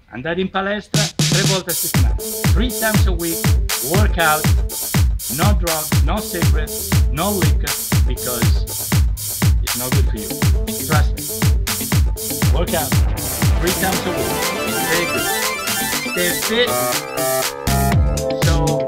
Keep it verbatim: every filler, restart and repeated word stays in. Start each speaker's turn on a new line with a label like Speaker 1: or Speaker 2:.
Speaker 1: andare in palestra tre volte a settimana, three times a week, work out, no drugs, no cigarettes, no liquor, because it's not good for you. Trust me. Work out three times a week. Stay good. Stay fit. So